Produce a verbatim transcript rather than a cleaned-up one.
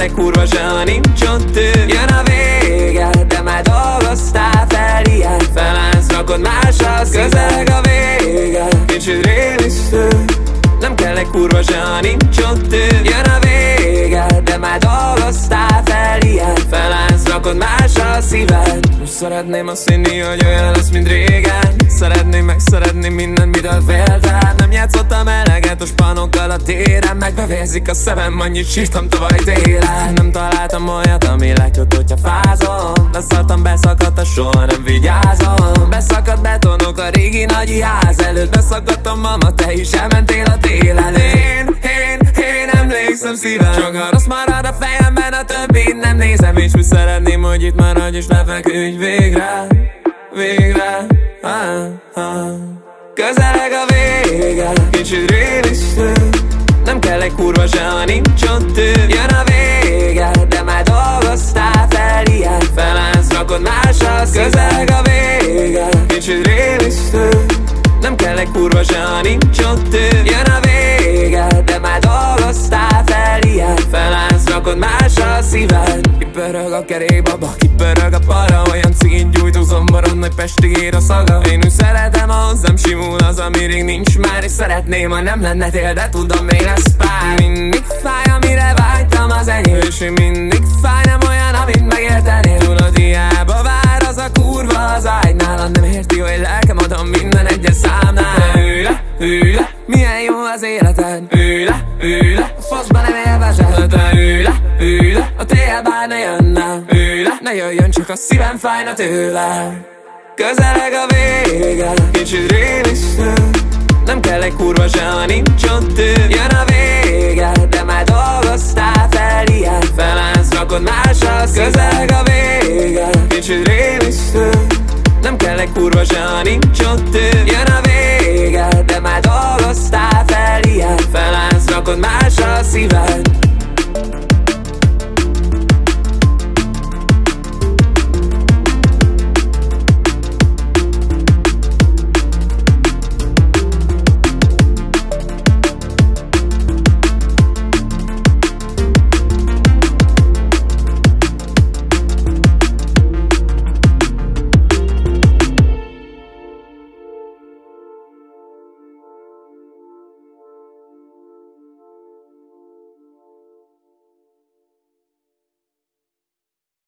egy kurva se, ha nincs ott ő. Jön a vége, de már dolgoztál fel ilyen. Felállsz, rakod máshoz, közeleg a vége. Kicsit rémisztő, nem kell egy kurva se, ha nincs ott ő. Jön a vége, de már dolgoztál fel ilyen. Felállsz, rakod másra a szíved. Most szeretném azt hinni, hogy olyan lesz, mint régen. Szeretném megszeretni mindent, mitől féltem. Nem játszottam eleget a spanokkal a téren. Megbevérzik a szemem, annyit sírtam tavaly télen. Nem találtam olyat, ami legjobb, hogyha fázom. Beszartam, beszakadt a sor, nem vigyázom. Beszakadt betonok a régi nagyi ház előtt. Beszakadtam, mama, te is elmentél a télen. Én, én, én emlékszem szívem, csak ha rossz marad a fejemben, a többit nem nézem. És úgy szeretném, hogy itt maradj és ne feküdj végre, végre, ah, ah. Közeleg a vége, kicsit rémisztő. Nem kell egy kurva se, ha nincs ott ő. Jön a vége, de már dolgoztál fel ilyen. Felállsz, rakod máshoz, közeleg a vége, kicsit rémisztő. Nem kell egy kurva se, ha nincs ott ő. Jön a vége, de már dolgoztál fel ilyen. Felállsz, rakod másra a szíved. Kipörög a kerékbaba, kipörög a para. Olyan cigit gyújtó zomboron, nagy pestig ér a szaga. Én úgy szeretem, ha hozzám simul az, ami rég nincs már. És szeretném, ha nem lenne tél, de tudom, még lesz pár. Mindig fáj, amire vágytam, az enyém. És én mindig fáj, nem olyan, amit megértenél. Tudod, hiába vár az a kurva az ágy. Nálad nem érti, hogy lelkem adom minden egyes számnál. Ülj le, ülj le, milyen jó az életed. Ülj le, ülj le, a faszba nem élvezed. Ülj le, ülj le, a tél bár ne jönne. Ülj le, ne jöjjön, csak a szívem fájna tőle. Közeleg a vége, kicsit rémisztő. Nem kell egy kurva se, ha nincs ott ő. Jön a vége, de már dolgoztál fel ilyen. Felállsz, rakod máshoz, közeleg a vége, kicsit rémisztő.